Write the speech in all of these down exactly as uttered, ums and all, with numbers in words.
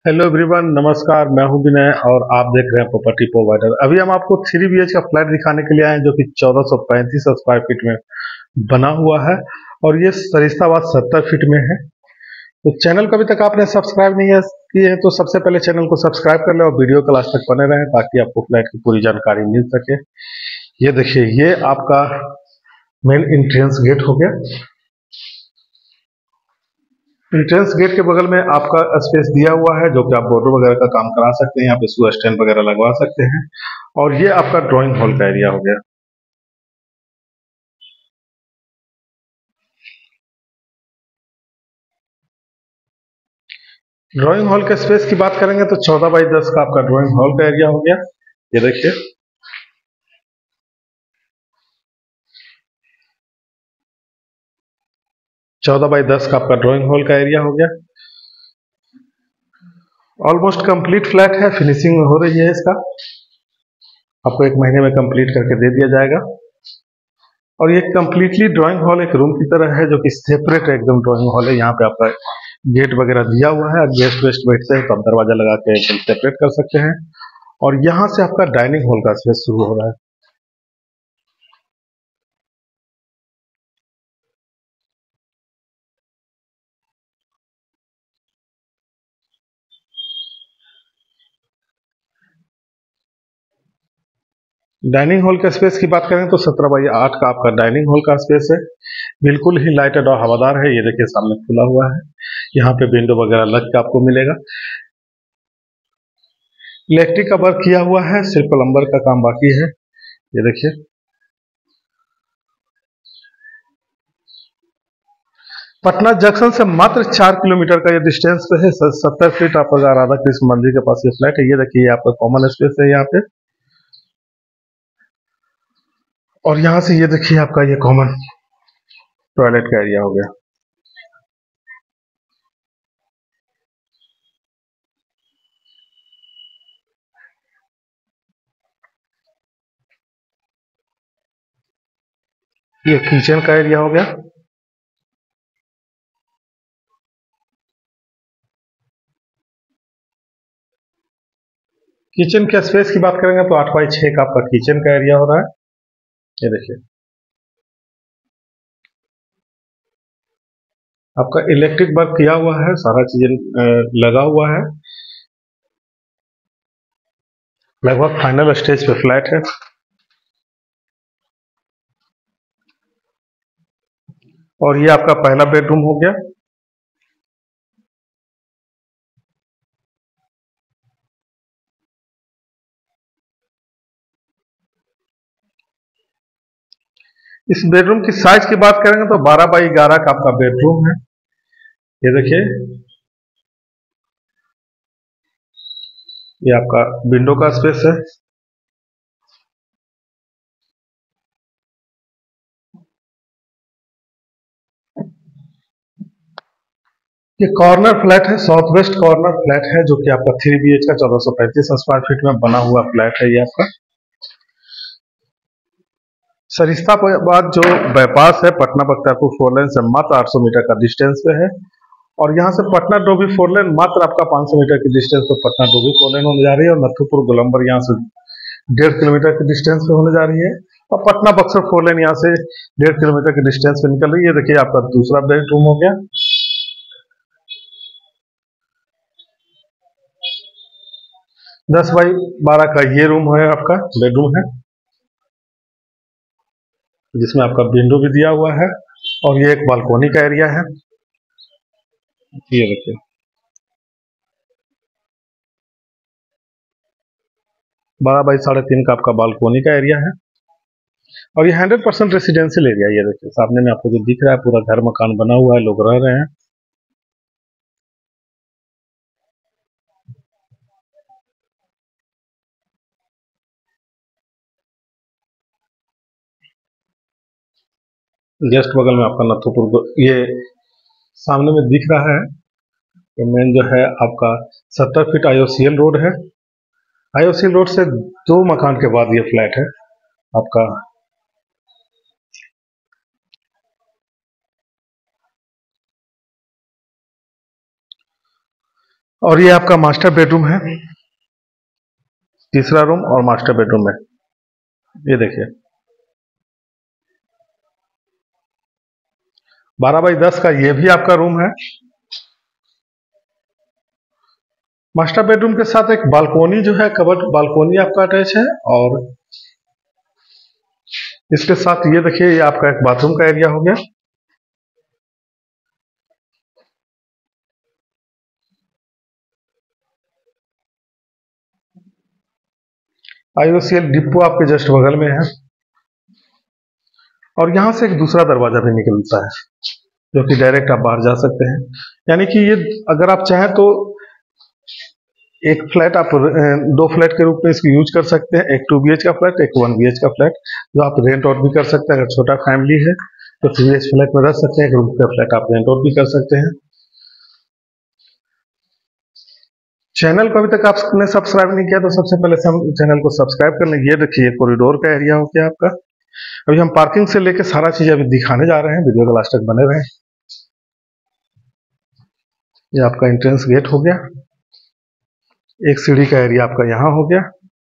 Hello everyone, नमस्कार। मैं हूं विनय और आप देख रहे हैं प्रॉपर्टी प्रोवाइडर। अभी हम आपको थ्री बी एच का फ्लैट दिखाने के लिए आए हैं जो कि चौदह सौ पैंतीस स्क्वायर फीट में बना हुआ है और ये सरिस्ताबाद सत्तर फीट में है। तो चैनल को अभी तक आपने सब्सक्राइब नहीं है किए हैं तो सबसे पहले चैनल को सब्सक्राइब कर लें और वीडियो को लास्ट तक बने रहें ताकि आपको फ्लैट की पूरी जानकारी मिल सके। ये देखिए, ये आपका मेन इंट्रेंस गेट हो गया। इंट्रेंस गेट के बगल में आपका स्पेस दिया हुआ है जो कि आप बॉर्डर वगैरह का काम करा सकते हैं। यहाँ पे शू स्टैंड वगैरह लगवा सकते हैं और ये आपका ड्राइंग हॉल का एरिया हो गया। ड्राइंग हॉल के स्पेस की बात करेंगे तो चौदह बाई दस का आपका ड्राइंग हॉल का एरिया हो गया। ये देखिए, चौदह बाई दस का आपका ड्राइंग हॉल का एरिया हो गया। ऑलमोस्ट कंप्लीट फ्लैट है, फिनिशिंग हो रही है इसका। आपको एक महीने में कंप्लीट करके दे दिया जाएगा। और ये कंप्लीटली ड्राइंग हॉल एक रूम की तरह है जो कि सेपरेट एकदम ड्राइंग हॉल है। यहाँ पे आपका गेट वगैरह दिया हुआ है। गेस्ट वेस्ट बैठते हैं तो आप दरवाजा लगा के एकदम सेपरेट कर सकते हैं। और यहाँ से आपका डाइनिंग हॉल का स्पेस शुरू हो रहा है। डाइनिंग हॉल के स्पेस की बात करें तो सत्रह बाई आठ का आपका डाइनिंग हॉल का स्पेस है। बिल्कुल ही लाइटेड और हवादार है। ये देखिए, सामने खुला हुआ है। यहाँ पे विंडो वगैरह लग के आपको मिलेगा। इलेक्ट्रिक का वर्क किया हुआ है, सिर्फ प्लम्बर का काम बाकी है। ये देखिए, पटना जंक्शन से मात्र चार किलोमीटर का ये डिस्टेंस पे है। सत्तर फीट आपका राधा कृष्ण मंदिर के पास ये फ्लैट है। ये देखिए, आपका कॉमन स्पेस है यहाँ पे। और यहाँ से ये देखिए, आपका ये कॉमन टॉयलेट का एरिया हो गया। ये किचन का एरिया हो गया। किचन के स्पेस की बात करेंगे तो आठ बाई छह का आपका किचन का एरिया हो रहा है। ये देखिए, आपका इलेक्ट्रिक वर्क किया हुआ है, सारा चीजें लगा हुआ है। लगभग फाइनल स्टेज पे फ्लैट है। और ये आपका पहला बेडरूम हो गया। इस बेडरूम की साइज की बात करेंगे तो बारह बाई ग्यारह का आपका बेडरूम है। ये देखिए, ये आपका विंडो का स्पेस है। ये कॉर्नर फ्लैट है, साउथ वेस्ट कॉर्नर फ्लैट है जो कि आपका थ्री बी एच का चौदह सौ पैंतीस स्क्वायर फीट में बना हुआ फ्लैट है। ये आपका सरिस्ताबाद जो बाईपास है पटना बख्तियारपुर फोर लेन से मात्र आठ सौ मीटर का डिस्टेंस पे है। और यहाँ से पटना डोभी फोर लेन मात्र आपका पाँच सौ मीटर की डिस्टेंस पे पटना डोभी फोर लेन होने जा रही है। और नथुपुर गोलंबर यहाँ से डेढ़ किलोमीटर की डिस्टेंस पे होने जा रही है। और पटना बक्सर फोर लेन यहाँ से डेढ़ किलोमीटर की डिस्टेंस पे निकल रही है। देखिए, आपका दूसरा बेडरूम हो गया। दस बाई बारह का ये रूम है, आपका बेडरूम है जिसमें आपका विंडो भी दिया हुआ है। और ये एक बालकोनी का एरिया है। ये देखिए, बारह बाई साढ़े तीन का आपका बालकोनी का एरिया है। और ये हंड्रेड परसेंट रेसिडेंशियल एरिया। ये देखिए, सामने में आपको जो दिख रहा है पूरा घर मकान बना हुआ है, लोग रह रहे हैं। जस्ट बगल में आपका नथुपुर ये सामने में दिख रहा है। ये मेन जो है आपका सत्तर feet I O C L road है। I O C L road से दो मकान के बाद ये फ्लैट है आपका। और ये आपका मास्टर बेडरूम है, तीसरा रूम और मास्टर बेडरूम में ये देखिए बारह बाई दस का ये भी आपका रूम है। मास्टर बेडरूम के साथ एक बालकोनी जो है, कवर्ड बालकोनी आपका अटैच है। और इसके साथ ये देखिए ये आपका एक बाथरूम का एरिया हो गया। आईओसीएल डिपो आपके जस्ट बगल में है। और यहां से एक दूसरा दरवाजा भी निकलता है जो कि डायरेक्ट आप बाहर जा सकते हैं। यानी कि ये अगर आप चाहें तो एक फ्लैट आप दो फ्लैट के रूप में इसको यूज कर सकते हैं, एक टू बी एच का फ्लैट, एक वन बी एच का फ्लैट, जो आप रेंट आउट भी कर सकते हैं। अगर छोटा फैमिली है तो थ्री बी एच फ्लैट में रह सकते हैं, एक रूम का फ्लैट आप रेंट आउट भी कर सकते हैं। चैनल को अभी तक आपने सब्सक्राइब नहीं किया तो सबसे पहले हम चैनल को सब्सक्राइब कर लें। ये देखिए कॉरिडोर का एरिया हो गया आपका। अभी हम पार्किंग से लेके सारा चीज अभी दिखाने जा रहे हैं, वीडियो को लास्ट तक बने रहें। ये आपका एंट्रेंस गेट हो गया, एक सीढ़ी का एरिया आपका यहाँ हो गया।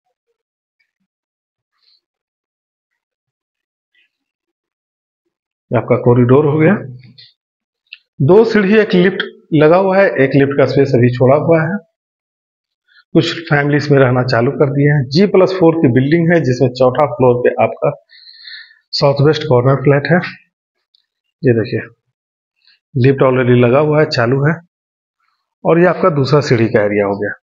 ये आपका कॉरिडोर हो गया, दो सीढ़ी एक लिफ्ट लगा हुआ है, एक लिफ्ट का स्पेस अभी छोड़ा हुआ है। कुछ फैमिली इसमें रहना चालू कर दिए हैं। जी प्लस फोर की बिल्डिंग है जिसमें चौथा फ्लोर पे आपका साउथ वेस्ट कॉर्नर फ्लैट है। ये देखिए लिफ्ट ऑलरेडी लगा हुआ है, चालू है। और ये आपका दूसरा सीढ़ी का एरिया हो गया।